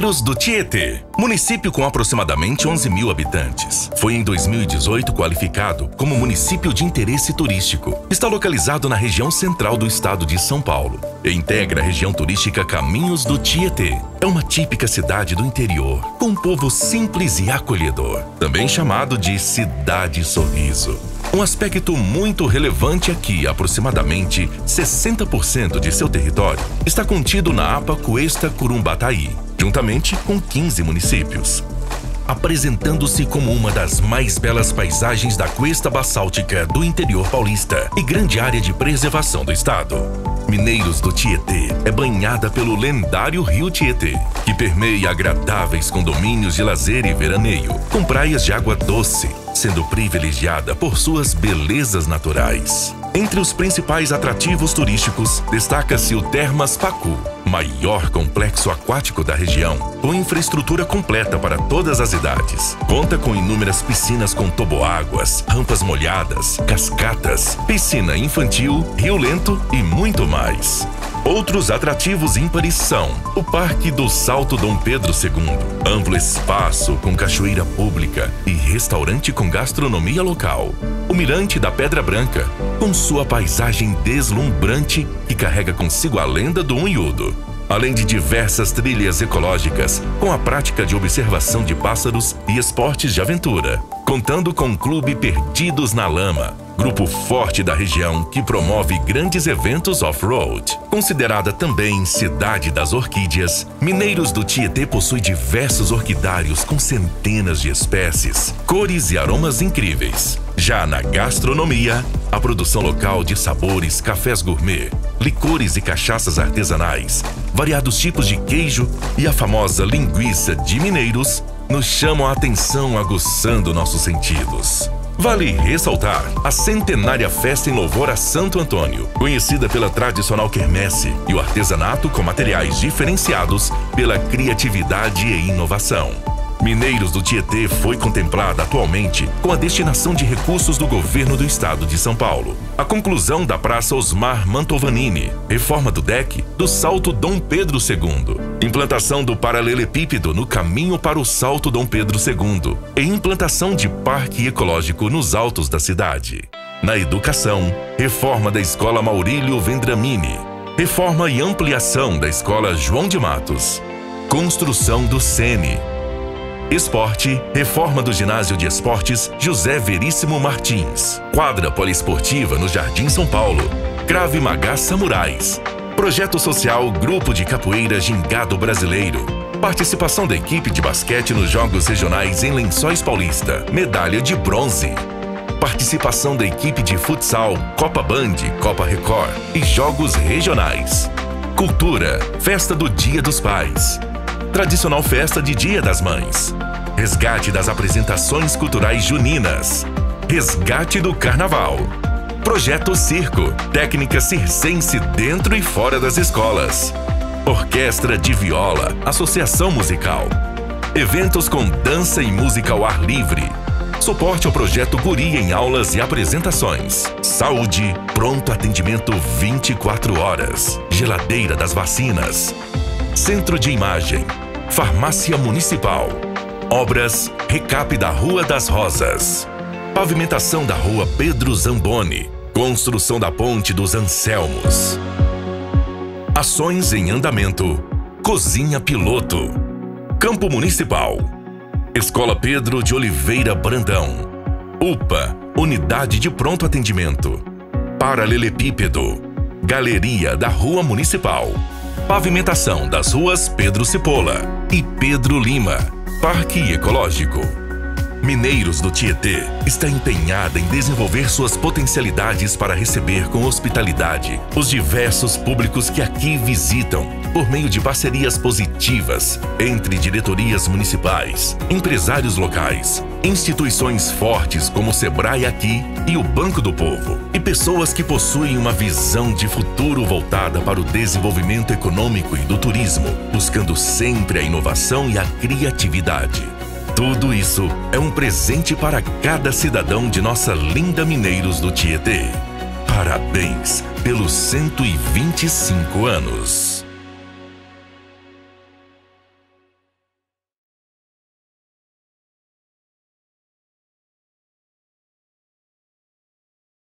Mineiros do Tietê, município com aproximadamente 11 mil habitantes. Foi em 2018 qualificado como município de interesse turístico. Está localizado na região central do estado de São Paulo e integra a região turística Caminhos do Tietê. É uma típica cidade do interior, com um povo simples e acolhedor, também chamado de Cidade Sorriso. Um aspecto muito relevante é que aproximadamente 60% de seu território está contido na APA Cuesta Curumbataí, juntamente com 15 municípios, apresentando-se como uma das mais belas paisagens da cuesta basáltica do interior paulista e grande área de preservação do estado. Mineiros do Tietê é banhada pelo lendário Rio Tietê, que permeia agradáveis condomínios de lazer e veraneio, com praias de água doce, sendo privilegiada por suas belezas naturais. Entre os principais atrativos turísticos, destaca-se o Termas Pacu, maior complexo aquático da região, com infraestrutura completa para todas as idades. Conta com inúmeras piscinas com toboáguas, rampas molhadas, cascatas, piscina infantil, rio lento e muito mais. Outros atrativos ímpares são o Parque do Salto Dom Pedro II, amplo espaço com cachoeira pública e restaurante com gastronomia local. O Mirante da Pedra Branca, com sua paisagem deslumbrante que carrega consigo a lenda do Unhudo, além de diversas trilhas ecológicas com a prática de observação de pássaros e esportes de aventura, contando com o Clube Perdidos na Lama, grupo forte da região que promove grandes eventos off-road. Considerada também Cidade das Orquídeas, Mineiros do Tietê possui diversos orquidários com centenas de espécies, cores e aromas incríveis. Já na gastronomia, a produção local de sabores, cafés gourmet, licores e cachaças artesanais, variados tipos de queijo e a famosa linguiça de Mineiros nos chamam a atenção, aguçando nossos sentidos. Vale ressaltar a centenária festa em louvor a Santo Antônio, conhecida pela tradicional quermesse e o artesanato com materiais diferenciados pela criatividade e inovação. Mineiros do Tietê foi contemplada atualmente com a destinação de recursos do governo do estado de São Paulo, a conclusão da Praça Osmar Mantovanini, reforma do deck do Salto Dom Pedro II, implantação do paralelepípedo no caminho para o Salto Dom Pedro II e implantação de parque ecológico nos altos da cidade. Na educação, reforma da Escola Maurílio Vendramini, reforma e ampliação da Escola João de Matos, construção do Sene. Esporte, reforma do Ginásio de Esportes José Veríssimo Martins, quadra poliesportiva no Jardim São Paulo, Krav Maga Samurais, projeto social Grupo de Capoeira Gingado Brasileiro, participação da equipe de basquete nos Jogos Regionais em Lençóis Paulista, medalha de bronze, participação da equipe de futsal Copa Band, Copa Record e Jogos Regionais, cultura, festa do Dia dos Pais, tradicional festa de Dia das Mães, resgate das apresentações culturais juninas, resgate do Carnaval, projeto Circo, técnica circense dentro e fora das escolas, orquestra de viola, associação musical, eventos com dança e música ao ar livre, suporte ao projeto Guri em aulas e apresentações, saúde, pronto atendimento 24 horas, geladeira das vacinas, Centro de Imagem, Farmácia Municipal, obras, recap da Rua das Rosas, pavimentação da Rua Pedro Zamboni, construção da Ponte dos Anselmos, ações em andamento, Cozinha Piloto, Campo Municipal, Escola Pedro de Oliveira Brandão, UPA, Unidade de Pronto Atendimento, Paralelepípedo, Galeria da Rua Municipal, pavimentação das ruas Pedro Cipolla e Pedro Lima, Parque Ecológico. Mineiros do Tietê está empenhada em desenvolver suas potencialidades para receber com hospitalidade os diversos públicos que aqui visitam, por meio de parcerias positivas entre diretorias municipais, empresários locais, instituições fortes como o Sebrae aqui e o Banco do Povo, e pessoas que possuem uma visão de futuro voltada para o desenvolvimento econômico e do turismo, buscando sempre a inovação e a criatividade. Tudo isso é um presente para cada cidadão de nossa linda Mineiros do Tietê. Parabéns pelos 125 anos!